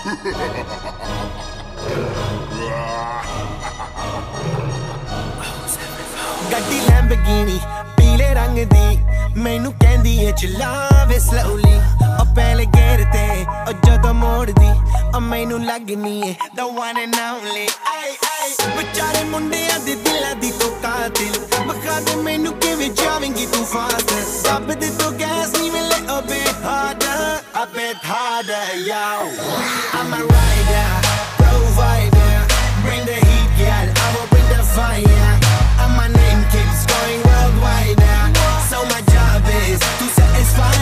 ਗੱਡੀ ਲੈਂਬਰਗਿਨੀ ਪੀਲੇ ਰੰਗ ਦੀ ਮੈਨੂੰ ਕਹਿੰਦੀ ਏ ਚਲਾਵੇ slowly ਉਹ ਪਹਿਲੇ ਗੇਰ ਤੇ ਉਹ ਜਦੋਂ ਮੋੜਦੀ ਉਹ ਮੈਨੂੰ ਲੱਗਨੀ ਏ the one and only ਆਏ ਆਏ ਵਿਚਾਰੇ ਮੁੰਡਿਆਂ ਦੇ ਦਿਲਾਂ ਦੀ ਤੂੰ ਕਾਤਿਲ ਬਖਾ ਦੇ ਮੈਨੂੰ ਕਿਵੇਂ ਜਾਵੇਂਗੀ ਤੂੰ ਫਾਸਟ ਦੱਬ ਦੇ ਤੂੰ ਗੈਸ ਨਹੀਂ ਮਿਲੇ a bit harder yo I'm a rider provider bring the heat girl I will bring the fire and my name keeps going worldwide so my job is to satisfy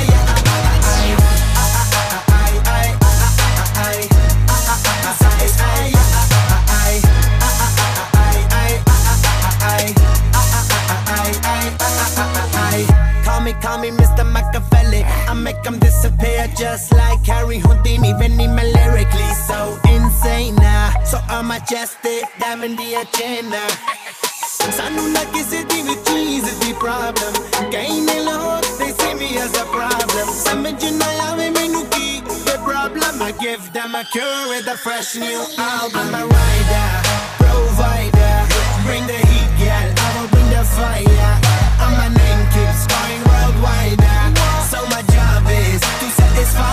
Call me Mr. Machiavelli I make them disappear just like Harry Houdini Benny me lyrically so insane so I'm majestic diamond the agenda Sanu na kisi di vi cheese di problem Kaine log they see me as a problem Samajh na aave mainu ki the problem I give them a cure with a fresh new album I'm a rider provider bring the heat girl I will bring the fire and my name keeps going worldwide so my job is to satisfy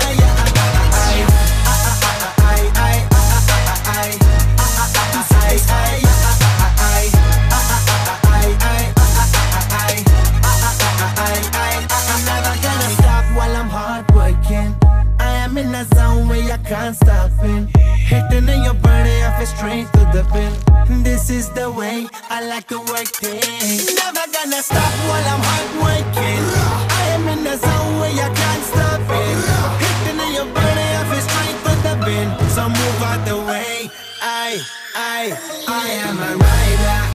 in a zone where you can't stop it Hitting in your body, I feel straight to the pin This is the way I like to work things Never gonna stop while I'm hard working I am in a zone where you can't stop it Hitting in your body, I feel straight to the pin So move out the way I am a rider